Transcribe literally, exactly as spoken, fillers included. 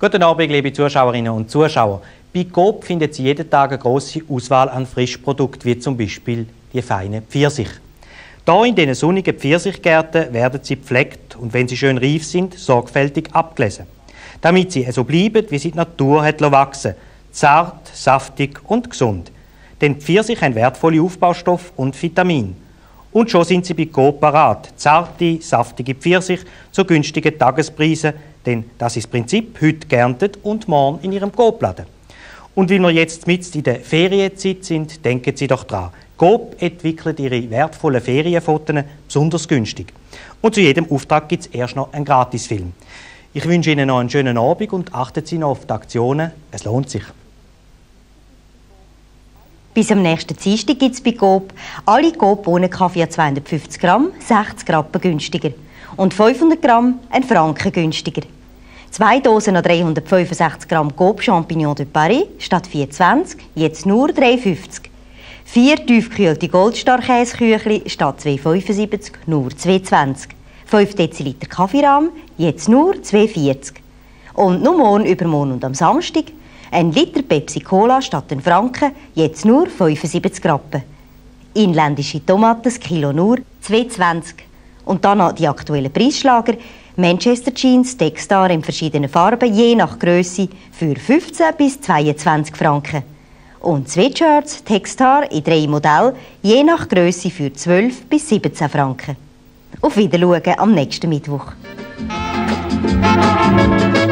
Guten Abend, liebe Zuschauerinnen und Zuschauer. Bei Coop finden Sie jeden Tag eine grosse Auswahl an Frischprodukten, wie zum Beispiel die feinen Pfirsich. Hier in diesen sonnigen Pfirsichgärten werden sie gepflegt und, wenn sie schön reif sind, sorgfältig abgelesen, damit sie so bleiben, wie sie die Natur hat wachsen, zart, saftig und gesund. Denn Pfirsich haben wertvolle Aufbaustoffe und Vitamine. Und schon sind sie bei Coop parat. Zarte, saftige Pfirsich zu günstigen Tagespreisen, denn das ist das Prinzip, heute geerntet und morgen in Ihrem Coop-Laden. Und weil wir jetzt mitten in der Ferienzeit sind, denken Sie doch dran. Coop entwickelt Ihre wertvollen Ferienfotos besonders günstig. Und zu jedem Auftrag gibt es erst noch einen Gratisfilm. Ich wünsche Ihnen noch einen schönen Abend und achten Sie noch auf die Aktionen. Es lohnt sich. Bis am nächsten Dienstag gibt es bei Coop alle Coop Bohnenkaffee zweihundertfünfzig Gramm sechzig Rappen günstiger und fünfhundert Gramm einen Franken günstiger. Zwei Dosen noch dreihundertfünfundsechzig Gramm Coop Champignon de Paris statt vier zwanzig, jetzt nur drei fünfzig. Vier tiefgekühlte Goldstar-Käseküchli statt zwei fünfundsiebzig, nur zwei zwanzig. fünf Deziliter Kaffeerahm, jetzt nur zwei vierzig. Und nur morgen, übermorgen und am Samstag ein Liter Pepsi Cola statt den Franken, jetzt nur fünfundsiebzig Rappen. Inländische Tomaten, das Kilo nur zwei zwanzig. Und dann noch die aktuellen Preisschlager. Manchester Jeans, Textar in verschiedenen Farben, je nach Grösse, für fünfzehn bis zweiundzwanzig Franken. Und Sweatshirts, Textar in drei Modellen, je nach Grösse für zwölf bis siebzehn Franken. Auf Wiedersehen am nächsten Mittwoch.